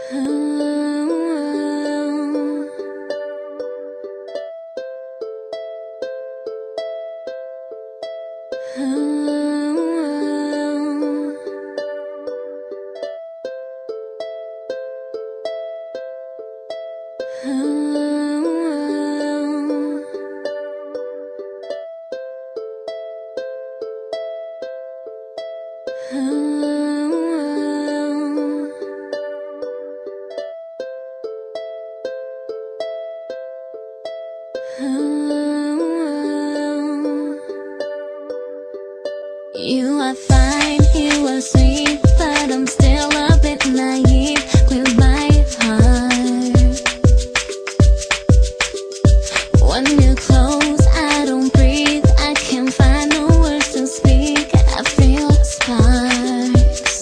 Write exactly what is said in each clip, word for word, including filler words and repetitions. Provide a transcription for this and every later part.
You are fine, you are sweet, but I'm still a bit naive with my heart. When you're close, I don't breathe, I can't find no words to speak. I feel sparks,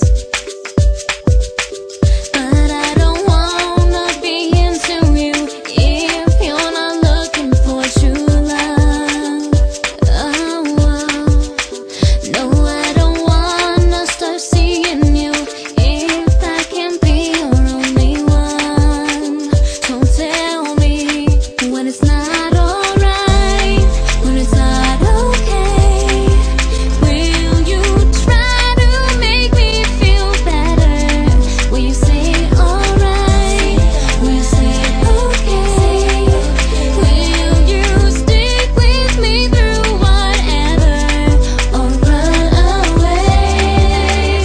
but I don't wanna be into you if you're not looking for true love. Oh, oh. No, I don't wanna start seeing you if I can't be your only one. Don't tell me when it's not alright, when it's not okay. Will you try to make me feel better? Will you say alright? Will you say okay? Will you stick with me through whatever, or run away?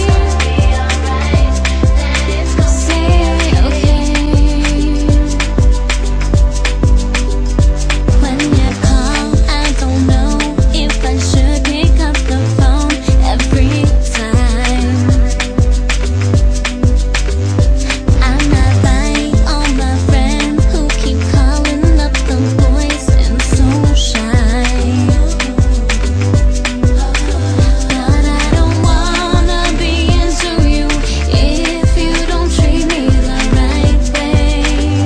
Say okay. When you call, I don't know if I should pick up the phone every time. I'm not like all my friends who keep calling up the boys and so shy. But I don't wanna be into you if you don't treat me the right way.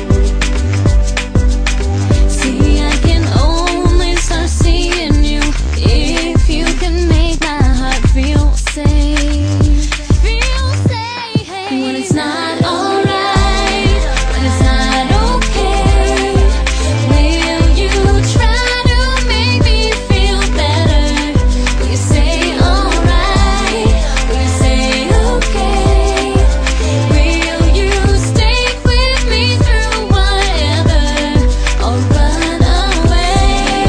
See, I can only start seeing you if you can make my heart feel safe. Feel safe. When it's not alright, when it's not okay, will you try to make me feel better? Will you say alright? Will you say okay? Will you stick with me through whatever, or run away?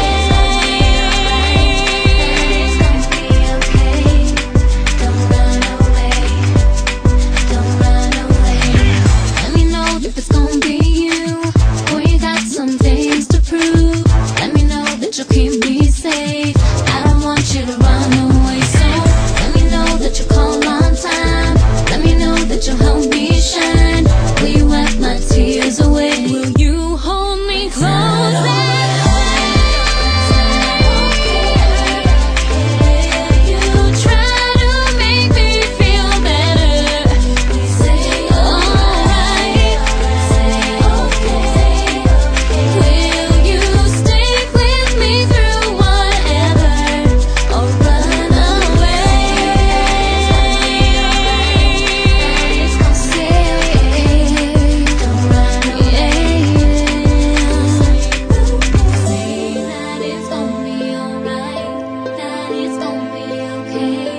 It's gonna be okay. Don't run away. Don't run away. Let me know if it's gonna be you, or you got some things to prove. Let me know that you'll keep me safe. I don't want you to run away, so let me know that you'll call on time. Let me know that you'll help me shine. Will you wipe my tears away? Will you hold me closer? You try to make me feel better. Say alright, say okay. Will you stick with me through whatever, or run away? Say okay, don't run away. Say that it's gonna be alright, that it's gonna be okay.